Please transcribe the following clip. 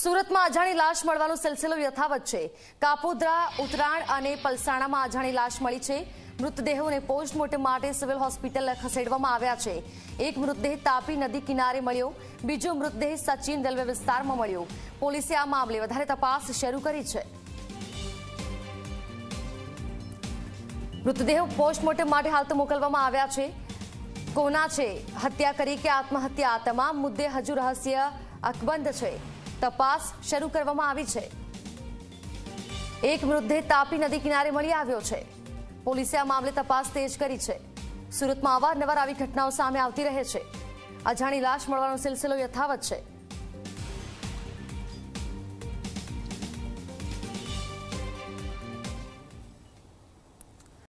સુરતમાં અજાણી લાશ મળવાનો સિલસિલો યથાવત છે। કાપોદ્રા, ઉતરાણ અને પલસાણામાં અજાણી લાશ મળી છે। મૃતદેહોને પોસ્ટમોર્ટમ માટે સિવિલ હોસ્પિટલ ખસેડવામાં આવ્યા છે। એક મૃતદેહ તાપી નદી કિનારે મળ્યો, બીજો મૃતદેહ સચિન રેલવે વિસ્તારમાં મળ્યો। પોલીસે આ મામલે વધારે તપાસ શરૂ કરી છે। મૃતદેહો પોસ્ટમોર્ટમ માટે હાલ તો મોકલવામાં આવ્યા છે। કોના છે હત્યા કરી કે આત્મહત્યા, તમામ મુદ્દે હજુ રહસ્ય અકબંધ છે। तपास शरू करवामां आवी छे। एक मृतदेह तापी नदी किनारे मळी आव्यो छे। पोलीसे आ मामले तपास तेज करी छे। सूरतमां अवारनवार आवी घटनाओं सामे आवती रहे छे। अजाणी लाश मळવાનો सिलसिलो यथावत छे।